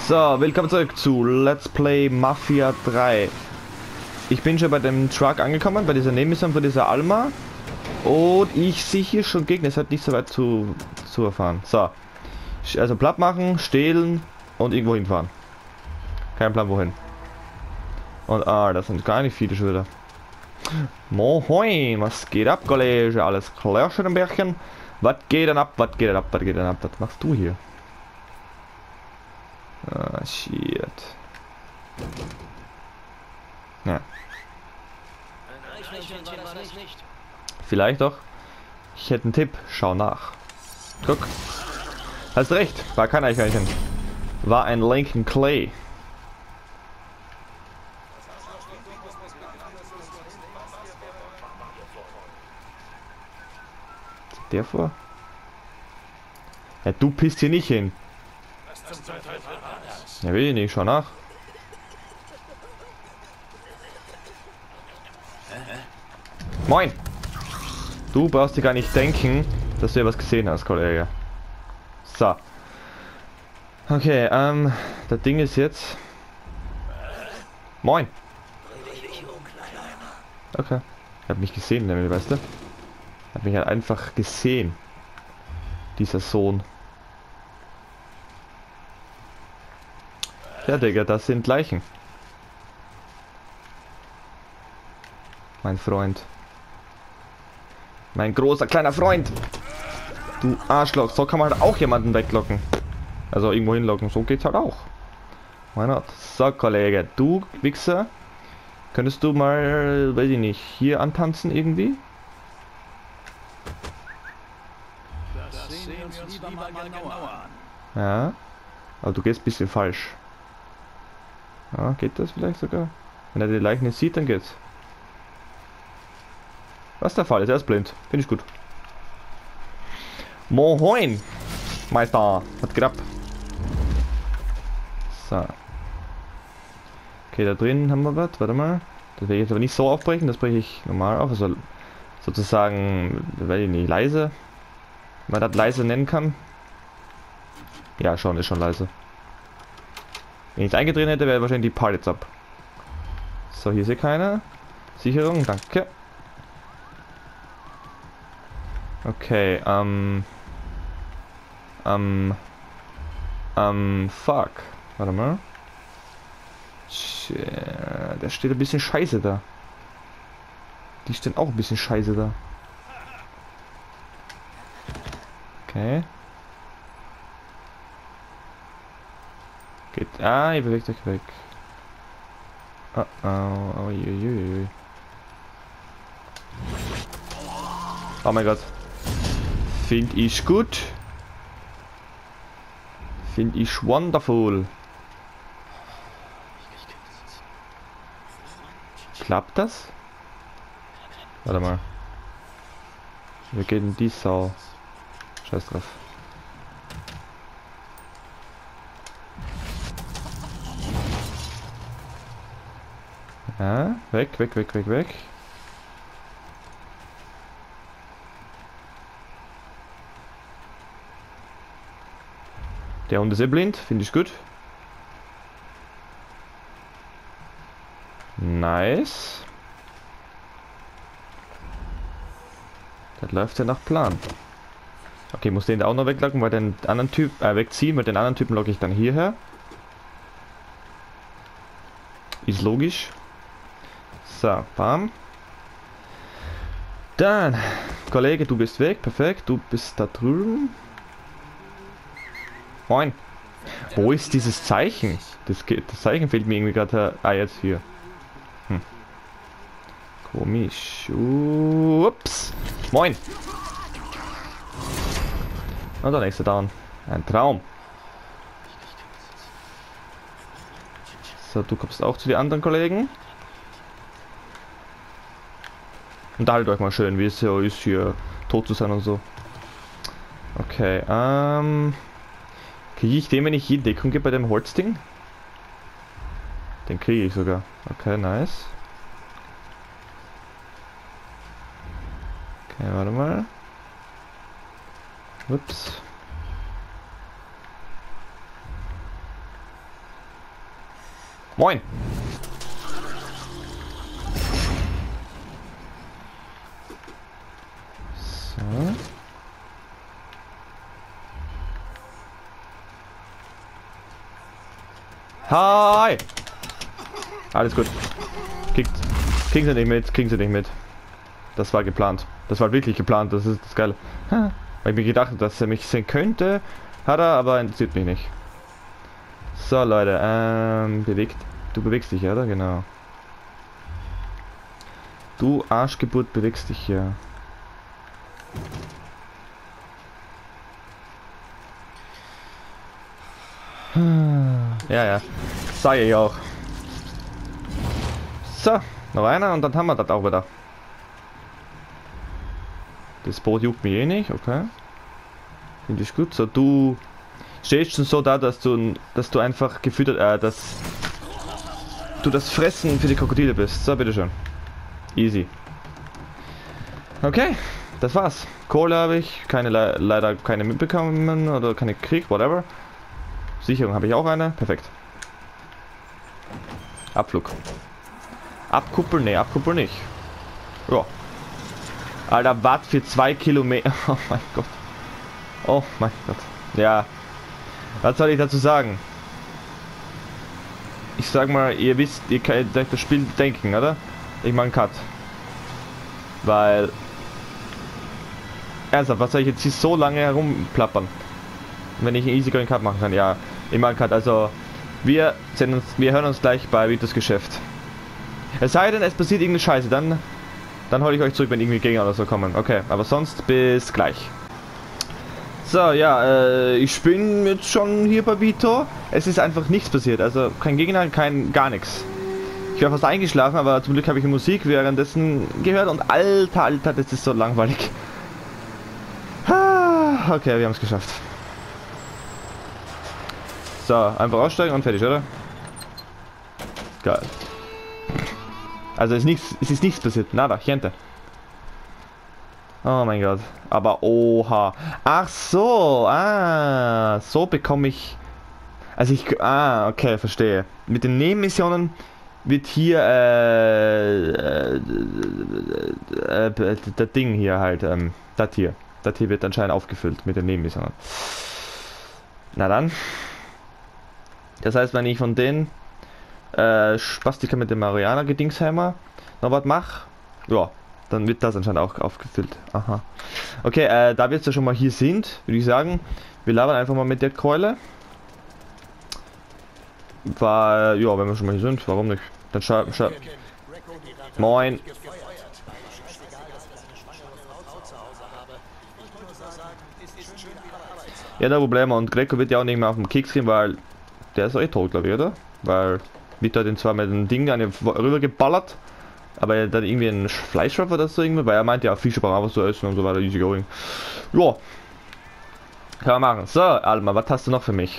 So, willkommen zurück zu Let's Play Mafia 3. Ich bin schon bei dem Truck angekommen, bei dieser Nebenmission von dieser Alma. Und ich sehe hier schon Gegner, es hat nicht so weit zu erfahren. So, also platt machen, stehlen und irgendwo hinfahren. Kein Plan wohin. Und das sind gar nicht viele schon wieder. Moin, was geht ab, Kollege? Alles klar, schön im Bärchen? Was geht denn ab, was geht denn ab, was geht denn ab? Was machst du hier? Ah, shit. Ja. Vielleicht doch. Ich hätte einen Tipp. Schau nach. Guck. Hast recht. War kein Eichhörnchen. War ein Lincoln Clay. Der vor? Ja, du pisst hier nicht hin. Ja, will ich nicht. Schau nach. Moin! Du brauchst dir gar nicht denken, dass du ja was gesehen hast, Kollege. So. Okay, das Ding ist jetzt... Moin! Okay. Er hat mich gesehen, nämlich, weißt du? Hat mich halt einfach gesehen. Dieser Sohn. Ja, Digga, das sind Leichen. Mein Freund. Mein großer kleiner Freund. Du Arschloch. So kann man halt auch jemanden weglocken. Also irgendwo hinlocken. So geht's halt auch. Why not? So, Kollege. Du Wichser. Könntest du mal, weiß ich nicht, hier antanzen irgendwie? Das sehen wir uns lieber mal genauer an. Ja. Aber du gehst ein bisschen falsch. Ja, geht das vielleicht sogar? Wenn er die Leichen nicht sieht, dann geht's. Was der Fall ist, er ist blind. Finde ich gut. Moin! Meister, was geht ab? So. Okay, da drin haben wir was. Warte mal. Das werde ich jetzt aber nicht so aufbrechen, das breche ich normal auf. Also sozusagen, weil ich nicht leise. Wenn man das leise nennen kann. Ja, schon, ist schon leise. Wenn ich es eingedreht hätte, wäre wahrscheinlich die Part jetzt ab. So, hier ist hier keiner. Sicherung, danke. Okay, fuck. Warte mal. Der steht ein bisschen scheiße da. Die stehen auch ein bisschen scheiße da. Okay. Geht. Ah, ihr bewegt euch weg. Oh, oh, uiuiui. Oh mein Gott. Finde ich gut. Finde ich wonderful. Klappt das? Warte mal. Wir gehen in die Sau. Scheiß drauf. Ja, weg, weg, weg, weg, weg. Der Hund ist eh blind, finde ich gut. Nice. Das läuft ja nach Plan. Okay, muss den da auch noch weglocken, weil den anderen Typ wegziehen, weil den anderen Typen locke ich dann hierher. Ist logisch. So, bam. Dann, Kollege, du bist weg, perfekt. Du bist da drüben. Moin. Wo ist dieses Zeichen? Das Zeichen fehlt mir irgendwie gerade. Ah, jetzt hier. Komisch. Ups. Moin. Und der nächste down. Ein Traum. So, du kommst auch zu den anderen Kollegen. Unterhaltet euch mal schön, wie es so ist, hier tot zu sein und so. Okay, kriege ich den, wenn ich hier Deckung gebe bei dem Holzding? Den kriege ich sogar. Okay, nice. Okay, warte mal. Ups. Moin! So. Hi! Alles gut. Kriegen sie nicht mit, kriegen sie nicht mit. Das war geplant. Das war wirklich geplant, das ist das Geile. Weil ich mir gedacht habe, dass er mich sehen könnte, hat er, aber interessiert mich nicht. So Leute, du bewegst dich, oder? Genau. Du Arschgeburt bewegst dich hier. Ja, ja. Sag ich auch. So, noch einer und dann haben wir das auch wieder. Das Boot juckt mich eh nicht, okay. Finde ich gut. So, du stehst schon so da, dass du einfach gefüttert, dass du das Fressen für die Krokodile bist. So, bitteschön. Easy. Okay, das war's. Kohle habe ich, leider keine mitbekommen oder keine gekriegt, whatever. Sicherung habe ich auch eine, perfekt. Abflug. Abkuppeln, ne, abkuppeln nicht. Ja. Alter, was für 2 Kilometer. Oh mein Gott. Oh mein Gott. Ja. Was soll ich dazu sagen? Ich sag mal, ihr wisst, ihr könnt euch das Spiel denken, oder? Ich mach einen Cut. Weil... Ernsthaft, was soll ich jetzt hier so lange herumplappern? Wenn ich einen Easy-Going Cut machen kann, ja. Ich mach einen Cut, also... Wir hören uns gleich bei Vitos Geschäft. Es sei denn, es passiert irgendeine Scheiße, dann hole ich euch zurück, wenn irgendwie Gegner oder so kommen. Okay, aber sonst bis gleich. So, ja, ich bin jetzt schon hier bei Vito. Es ist einfach nichts passiert, also kein Gegner, gar nichts. Ich war fast eingeschlafen, aber zum Glück habe ich Musik währenddessen gehört und Alter, das ist so langweilig. Okay, wir haben es geschafft. So, einfach aussteigen und fertig, oder? Geil. Also es ist nichts passiert. Nada, gente. Oh mein Gott. Aber oha. Ach so. Ah. So bekomme ich... Also okay, verstehe. Mit den Nebenmissionen wird hier das Ding hier halt, das hier wird anscheinend aufgefüllt mit den Nebenmissionen. Na dann. Das heißt, wenn ich von den Spastika mit dem Mariana Gedingsheimer noch was mache, ja, dann wird das anscheinend auch aufgefüllt. Aha. Okay, da wir jetzt ja schon mal hier sind, würde ich sagen, wir labern einfach mal mit der Keule. Weil, ja, wenn wir schon mal hier sind, warum nicht? Dann Moin. Ja, da Problem. Und Greco wird ja auch nicht mehr auf dem Keks gehen, weil der ist eh tot, glaube ich, oder? Weil Vito hat ihn zwar mit dem Ding rüber geballert, aber er hat irgendwie einen Fleischwurf oder so irgendwie, weil er meinte ja, Fische brauchen was zu essen und so weiter, easy going. Ja. Kann man machen. So, Alma, was hast du noch für mich?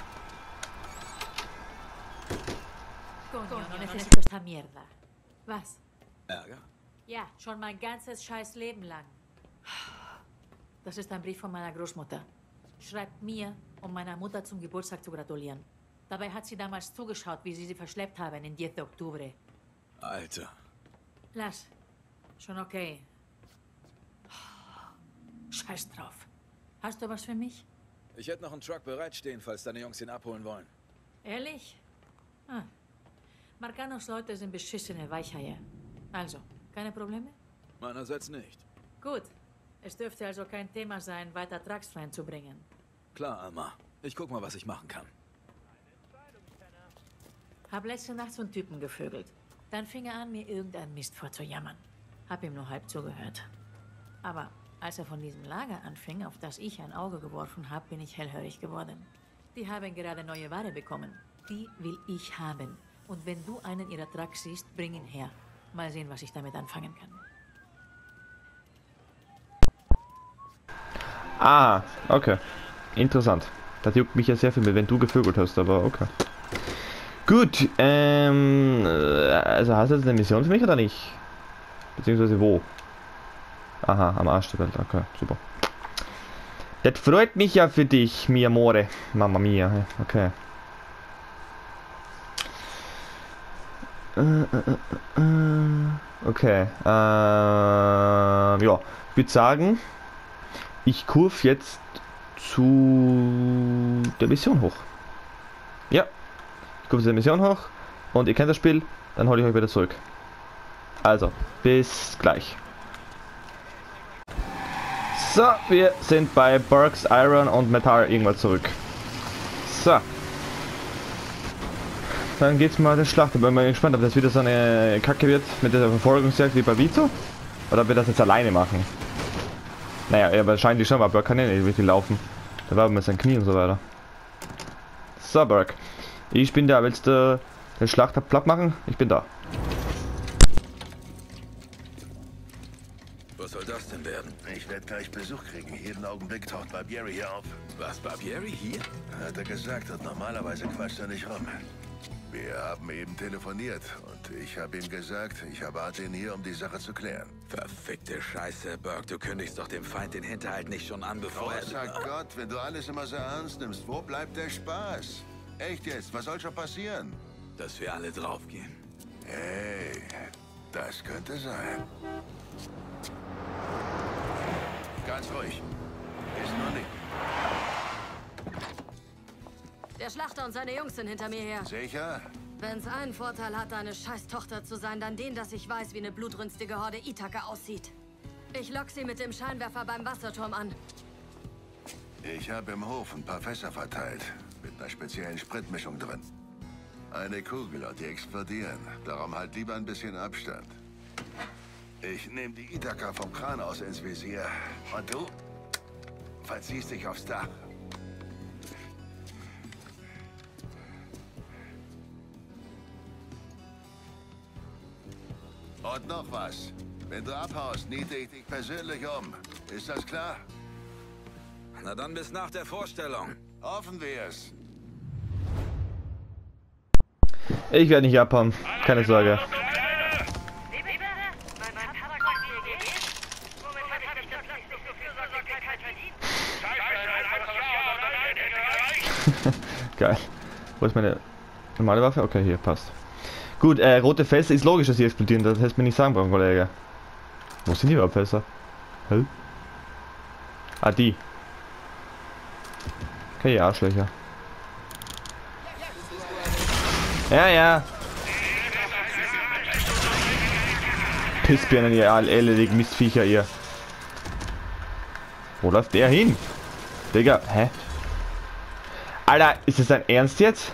Was? Ärger? Ja, schon mein ganzes scheiß Leben lang. Das ist ein Brief von meiner Großmutter. Schreibt mir, um meiner Mutter zum Geburtstag zu gratulieren. Dabei hat sie damals zugeschaut, wie sie verschleppt haben in 10. Oktober. Alter. Lass. Schon okay. Scheiß drauf. Hast du was für mich? Ich hätte noch einen Truck bereitstehen, falls deine Jungs ihn abholen wollen. Ehrlich? Ah. Marcanos Leute sind beschissene Weicheier. Also, keine Probleme? Meinerseits nicht. Gut. Es dürfte also kein Thema sein, weiter Trucks reinzubringen. Klar, Alma. Ich guck mal, was ich machen kann. Hab letzte Nacht so einen Typen gevögelt. Dann fing er an, mir irgendeinen Mist vorzujammern. Hab ihm nur halb zugehört. Aber als er von diesem Lager anfing, auf das ich ein Auge geworfen habe, bin ich hellhörig geworden. Die haben gerade neue Ware bekommen. Die will ich haben. Und wenn du einen ihrer Trucks siehst, bring ihn her. Mal sehen, was ich damit anfangen kann. Ah, okay. Interessant. Das juckt mich ja sehr viel, wenn du gevögelt hast, aber okay. Gut, also hast du jetzt eine Mission für mich oder nicht? Beziehungsweise wo? Aha, am Arsch der Welt, okay, super. Das freut mich ja für dich, mi amore. Mamma mia, okay. Okay. Ja, ich würde sagen, ich kurve jetzt zu der Mission hoch. Ja, ich kurve zu der Mission hoch und ihr kennt das Spiel, dann hole ich euch wieder zurück. Also, bis gleich. So, wir sind bei Burks Iron und Metal irgendwann zurück. So. Dann geht's mal der Schlacht. Ich bin mal gespannt, ob das wieder so eine Kacke wird mit der Verfolgungsjagd wie bei Vito. Oder ob wir das jetzt alleine machen. Naja, wahrscheinlich schon, weil Burke kann ja nicht wirklich laufen. Da war mit seinem Knie und so weiter. So, Burke. Ich bin da. Willst du den Schlacht platt machen? Ich bin da. Was soll das denn werden? Ich werde gleich Besuch kriegen. Jeden Augenblick taucht Barbieri hier auf. Was, Barbieri hier? Hat er gesagt, und normalerweise quatscht er nicht rum. Wir haben eben telefoniert und ich habe ihm gesagt, ich erwarte ihn hier, um die Sache zu klären. Verfickte Scheiße, Burke. Du kündigst doch dem Feind den Hinterhalt nicht schon an, bevor Oh, er... sag Gott, wenn du alles immer so ernst nimmst, wo bleibt der Spaß? Echt jetzt, was soll schon passieren? Dass wir alle draufgehen. Hey, das könnte sein. Ganz ruhig. Ist nur nicht. Der Schlachter und seine Jungs sind hinter mir her. Sicher? Wenn's einen Vorteil hat, eine scheiß Tochter zu sein, dann den, dass ich weiß, wie eine blutrünstige Horde Ithaka aussieht. Ich lock sie mit dem Scheinwerfer beim Wasserturm an. Ich habe im Hof ein paar Fässer verteilt. Mit einer speziellen Spritmischung drin. Eine Kugel und die explodieren. Darum halt lieber ein bisschen Abstand. Ich nehme die Ithaka vom Kran aus ins Visier. Und du verziehst dich aufs Dach. Und noch was. Wenn du abhaust, niete ich dich persönlich um. Ist das klar? Na dann bis nach der Vorstellung. Hoffen wir es. Ich werde nicht abhauen. Keine Sorge. Geil. Wo ist meine normale Waffe? Okay, hier, passt. Gut, rote Fässer ist logisch, dass sie explodieren. Das hättest du mir nicht sagen brauchen, Kollege. Wo sind die überhaupt Fässer? Hä? Ah, die. Okay, Arschlöcher. Ja, ja. Pissbirnen, ihr ellendigen Mistviecher, ihr. Wo läuft der hin? Digga, hä? Alter, ist das dein Ernst jetzt?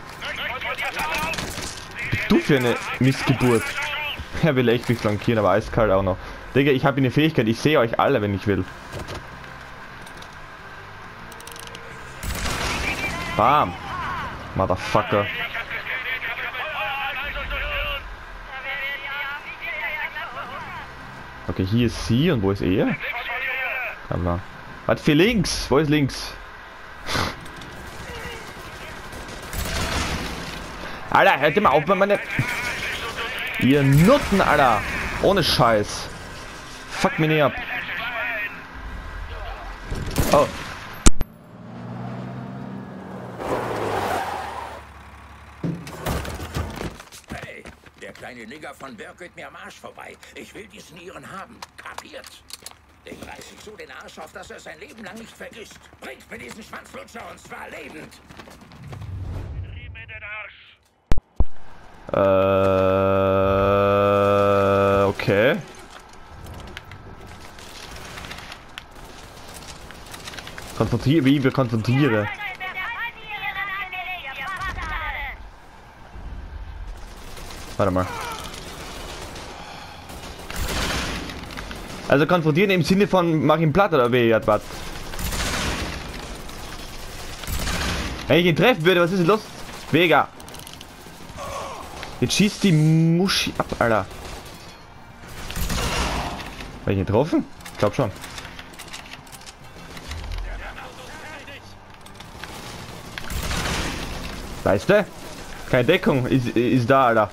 Du für eine Missgeburt. Er will echt mich flankieren, aber eiskalt auch noch. Digga, ich habe eine Fähigkeit, ich sehe euch alle, wenn ich will. Bam. Motherfucker. Okay, hier ist sie und wo ist er? Aber was für links? Wo ist links? Alter, hört mal auf, meine... Ihr Nutten, Alter. Ohne Scheiß. Fuck mich nicht ab. Oh. Hey, der kleine Nigger von Burke geht mir am Arsch vorbei. Ich will diesen Iren haben. Kapiert? Dem reiß ich so den Arsch auf, dass er sein Leben lang nicht vergisst. Bringt mir diesen Schwanzlutscher und zwar lebend. Okay. Konfrontiere, wie wir konfrontieren. Warte mal. Also konfrontieren im Sinne von mach ihn platt oder wie, was? Wenn ich ihn treffen würde, was ist los? Vega. Jetzt schießt die Muschi ab, Alter. Habe ich ihn getroffen? Ich glaube schon. Weißt du? Keine Deckung ist da, Alter.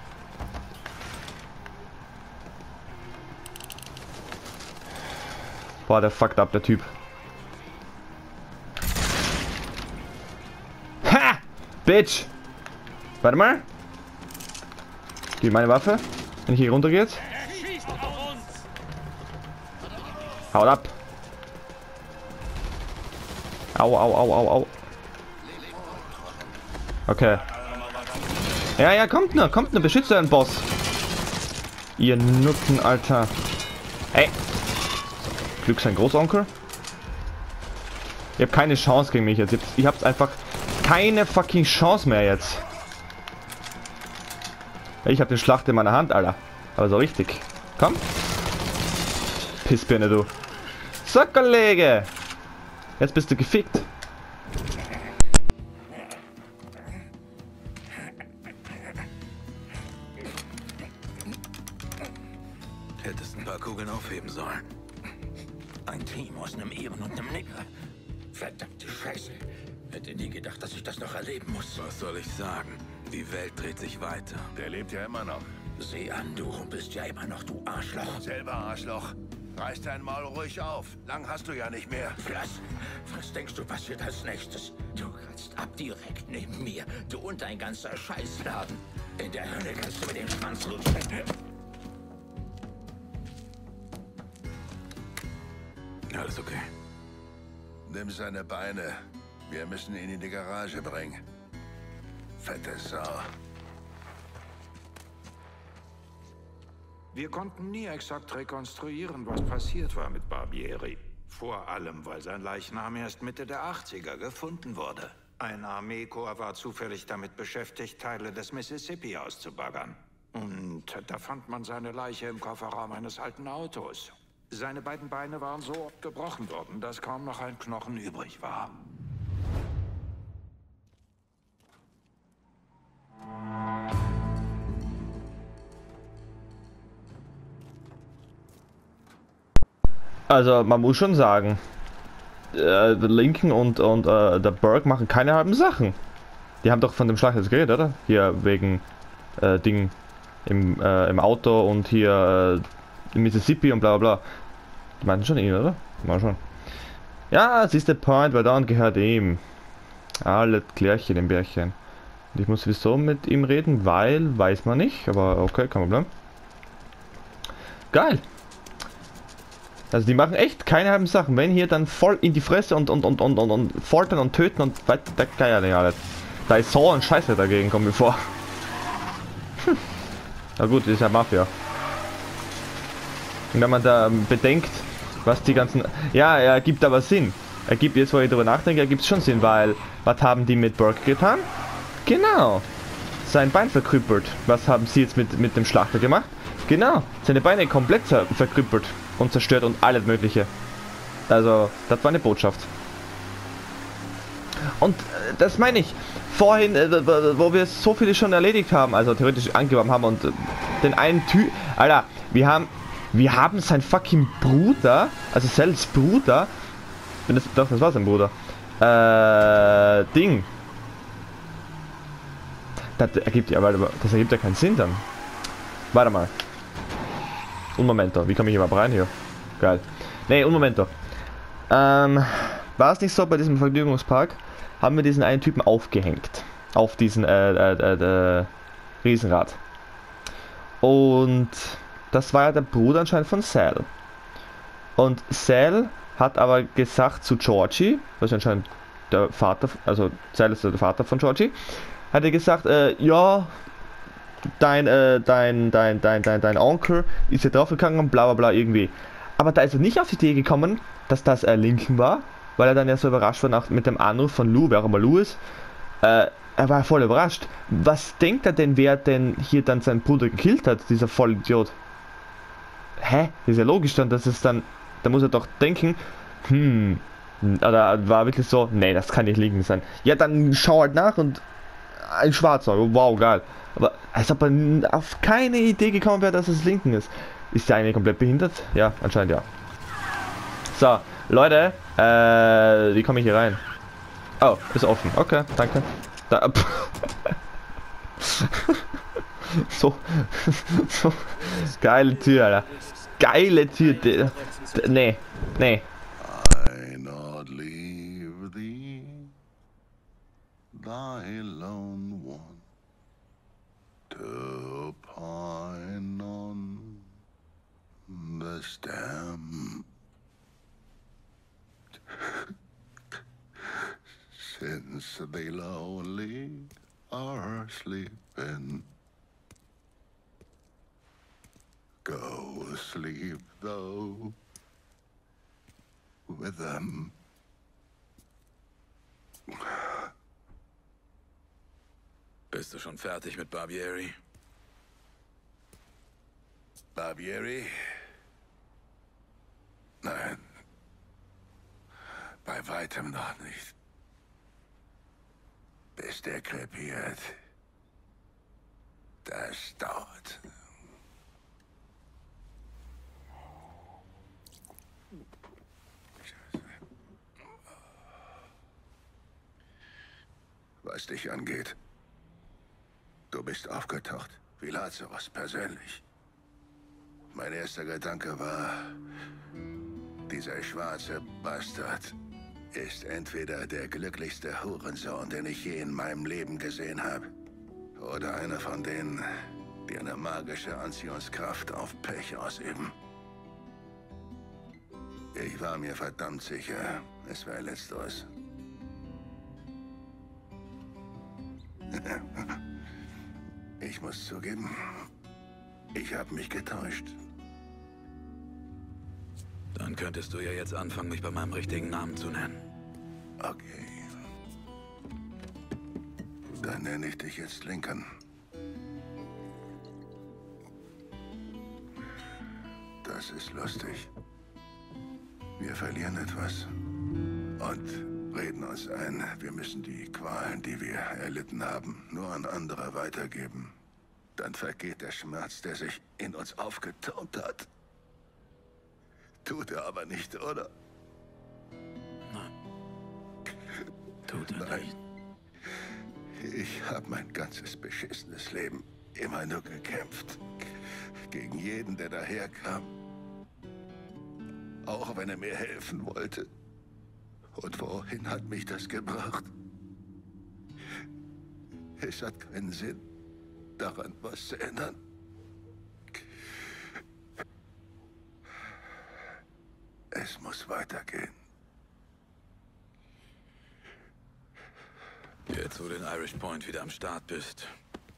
Boah, der fuckt ab, der Typ. Ha! Bitch! Warte mal. Gib meine Waffe. Wenn ich hier runter geht. Haut ab. Au, au, au, au, au. Okay. Ja, ja, kommt nur, beschützt euren Boss. Ihr Nutten, Alter. Ey. Glück sein Großonkel. Ihr habt keine Chance gegen mich jetzt. Ihr habt einfach keine fucking Chance mehr jetzt. Ich hab den Schlacht in meiner Hand, Alter. Aber so richtig. Komm. Pissbirne, du. So, Kollege. Jetzt bist du gefickt. Hättest ein paar Kugeln aufheben sollen. Ein Team aus einem Ehren und einem Nigger. Verdammte Scheiße. Hätte nie gedacht, dass ich das noch erleben muss. Was soll ich sagen? Die Welt dreht sich weiter. Der lebt ja immer noch. Sieh an, du bist ja immer noch, du Arschloch. Selber Arschloch. Reiß dein Maul ruhig auf. Lang hast du ja nicht mehr. Was denkst du passiert als nächstes? Du kratzt ab direkt neben mir. Du und dein ganzer Scheißladen. In der Hölle kannst du mit dem Schwanz lutschen. Alles okay. Nimm seine Beine. Wir müssen ihn in die Garage bringen. Fette Sau. Wir konnten nie exakt rekonstruieren, was passiert war mit Barbieri. Vor allem, weil sein Leichnam erst Mitte der 80er gefunden wurde. Ein Armeekorps war zufällig damit beschäftigt, Teile des Mississippi auszubaggern. Und da fand man seine Leiche im Kofferraum eines alten Autos. Seine beiden Beine waren so oft gebrochen worden, dass kaum noch ein Knochen übrig war. Also, man muss schon sagen, Lincoln und der Burke machen keine halben Sachen. Die haben doch von dem Schlag jetzt geredet, oder? Hier wegen Ding im Auto und hier in Mississippi und bla bla bla. Die meinten schon ihn, oder? Mal schon. Ja, es ist der Point, weil dann gehört ihm. Alles Klärchen im Bärchen. Und ich muss sowieso mit ihm reden, weil, weiß man nicht, aber okay, kein Problem. Geil. Also die machen echt keine halben Sachen. Wenn hier dann voll in die Fresse und foltern und töten und weiter, der Geier nicht alles. Da ist so ein Scheiße dagegen, kommt mir vor. Na gut, das ist ja Mafia. Und wenn man da bedenkt, was die ganzen... Ja, er gibt aber Sinn. Er gibt, jetzt wo ich darüber nachdenke, er gibt schon Sinn, weil... Was haben die mit Burke getan? Genau. Sein Bein verkrüppelt. Was haben sie jetzt mit dem Schlachter gemacht? Genau. Seine Beine komplett verkrüppelt und zerstört und alles mögliche. Also, das war eine Botschaft. Und das meine ich. Vorhin, wo wir so viele schon erledigt haben, also theoretisch angeworben haben und den einen Typ... Alter, wir haben sein fucking Bruder, also Cells Bruder, das war sein Bruder, Ding. Das ergibt ja keinen Sinn dann. Warte mal. Un momento, wie komme ich überhaupt rein hier? Geil. Nee, un momento. War es nicht so, bei diesem Vergnügungspark haben wir diesen einen Typen aufgehängt. Auf diesen Riesenrad. Und das war ja der Bruder anscheinend von Sal. Und Sal hat aber gesagt zu Georgie, was anscheinend der Vater, also Sal ist der Vater von Georgie, hat er gesagt, ja, dein Onkel ist ja draufgegangen, bla bla bla irgendwie. Aber da ist er nicht auf die Idee gekommen, dass das Lincoln war, weil er dann ja so überrascht war mit dem Anruf von Lou, wer auch immer Lou ist. Er war voll überrascht. Was denkt er denn, wer denn hier dann seinen Bruder gekillt hat, dieser Vollidiot? Hä? Ist ja logisch dann, dass es dann, da muss er doch denken, oder war wirklich so, nee, das kann nicht Lincoln sein. Ja, dann schau halt nach und ein Schwarzer, wow, geil. Aber als ob er auf keine Idee gekommen wäre, dass es Lincoln ist. Ist der eine komplett behindert? Ja, anscheinend ja. So, Leute, wie komme ich hier rein? Oh, ist offen. Okay, danke. Da, so geile Tür, Alter. Geile Tür. Nee. I not leave thee, thy lone one, to as the lonely are sleeping. Go sleep, though, with them. Bist du schon fertig mit Barbieri? Barbieri? Nein. Bei weitem noch nicht. Bis der krepiert. Das dauert. Was dich angeht. Du bist aufgetaucht, wie Lazarus persönlich. Mein erster Gedanke war, dieser schwarze Bastard ist entweder der glücklichste Hurensohn, den ich je in meinem Leben gesehen habe, oder einer von denen, die eine magische Anziehungskraft auf Pech ausüben. Ich war mir verdammt sicher, es wäre letzteres. Ich muss zugeben, ich habe mich getäuscht. Dann könntest du ja jetzt anfangen, mich bei meinem richtigen Namen zu nennen. Okay. Dann nenne ich dich jetzt Lincoln. Das ist lustig. Wir verlieren etwas und reden uns ein, wir müssen die Qualen, die wir erlitten haben, nur an andere weitergeben. Dann vergeht der Schmerz, der sich in uns aufgetürmt hat. Tut er aber nicht, oder? Nein. Tut er nicht. Ich habe mein ganzes beschissenes Leben immer nur gekämpft. Gegen jeden, der daherkam. Auch wenn er mir helfen wollte. Und wohin hat mich das gebracht? Es hat keinen Sinn, daran was zu ändern. Es muss weitergehen. Jetzt, wo du in Irish Point wieder am Start bist,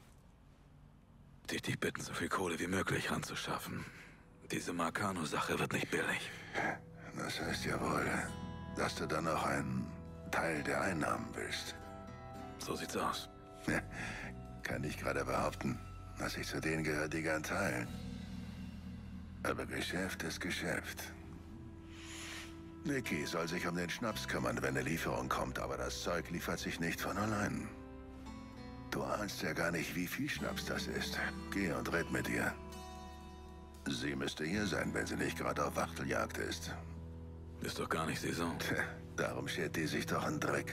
dich bitten, so viel Kohle wie möglich ranzuschaffen. Diese Marcano-Sache wird nicht billig. Das heißt ja wohl, dass du dann auch einen Teil der Einnahmen willst. So sieht's aus. Kann ich gerade behaupten, dass ich zu denen gehöre, die gern teilen. Aber Geschäft ist Geschäft. Nicky soll sich um den Schnaps kümmern, wenn eine Lieferung kommt, aber das Zeug liefert sich nicht von allein. Du ahnst ja gar nicht, wie viel Schnaps das ist. Geh und red mit ihr. Sie müsste hier sein, wenn sie nicht gerade auf Wachteljagd ist. Ist doch gar nicht Saison. Tja, darum schert die sich doch einen Dreck.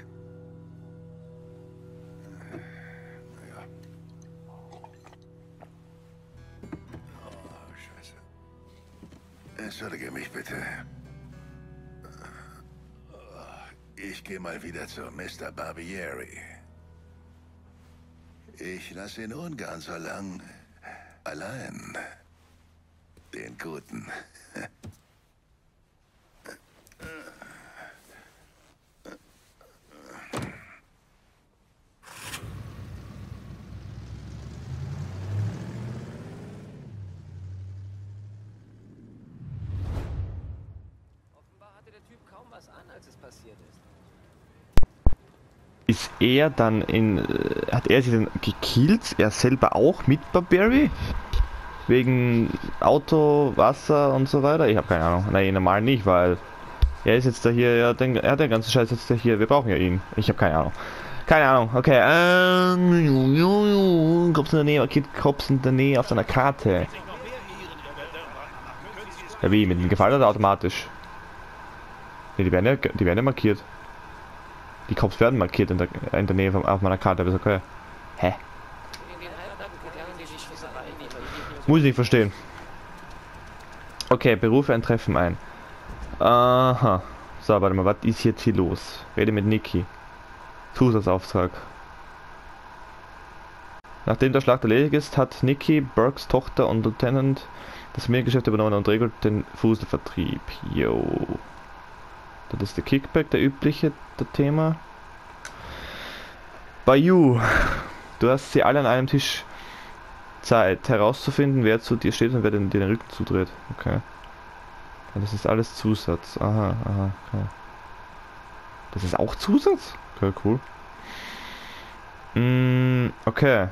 Naja. Oh, Scheiße. Entschuldige mich bitte. Ich gehe mal wieder zu Mr. Barbieri. Ich lasse ihn ungern so lang allein. Den Guten. Offenbar hatte der Typ kaum was an, als es passiert ist. Ist er dann hat er sich dann gekillt? Er selber auch mit Barbieri? Wegen Auto, Wasser und so weiter? Ich habe keine Ahnung. Nein, normal nicht, weil er ist jetzt da hier, er hat den ganzen Scheiß jetzt da hier, wir brauchen ja ihn. Ich habe keine Ahnung. Keine Ahnung, okay. Cops in der Nähe, Cops in der Nähe auf seiner Karte. Ja wie, mit dem Gefallen oder automatisch? Ne, die werden ja markiert. Die Cops werden markiert in der Nähe auf meiner Karte, aber ist okay. Hä? Muss ich nicht verstehen. Okay, berufe ein Treffen ein. Aha. So, warte mal, was ist jetzt hier los? Rede mit Nicky. Zusatzauftrag. Nachdem der Schlacht erledigt ist, hat Nicky, Burkes Tochter und Lieutenant das Meergeschäft übernommen und regelt den Fuselvertrieb. Yo. Das ist der Kickback, der übliche, das Thema. Bayou. Du hast sie alle an einem Tisch. Zeit herauszufinden, wer zu dir steht und wer dir den Rücken zudreht. Okay. Ja, das ist alles Zusatz. Aha, okay. Das ist auch Zusatz? Okay, cool. Okay.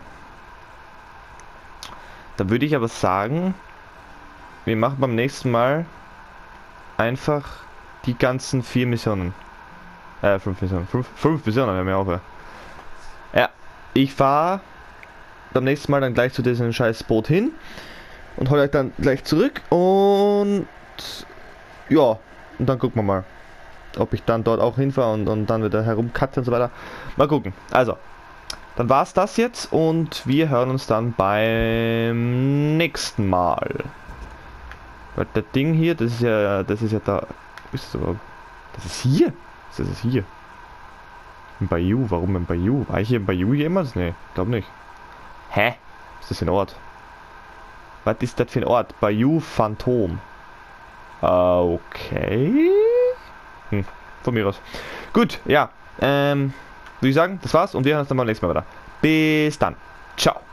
Da würde ich aber sagen, wir machen beim nächsten Mal einfach die ganzen 4 Missionen. 5 Missionen. 5 Missionen, wenn wir aufhören. Ja, ich fahre beim nächsten Mal dann gleich zu diesem scheiß Boot hin und hole euch dann gleich zurück und ja, und dann gucken wir mal, ob ich dann dort auch hinfahre und dann wieder herumcutte und so weiter. Mal gucken. Also, dann war's das jetzt und wir hören uns dann beim nächsten Mal. Weil das Ding hier, das ist ja da. Ist das überhaupt? Das ist hier? Das ist hier. Im Bayou, warum im Bayou? War ich hier im Bayou jemals? Nee, glaub nicht. Hä? Was ist das für ein Ort? Was ist das für ein Ort? Bayou Phantom. Okay. Von mir aus. Gut, ja. Würde ich sagen, das war's und wir hören uns dann beim nächsten Mal wieder. Bis dann. Ciao.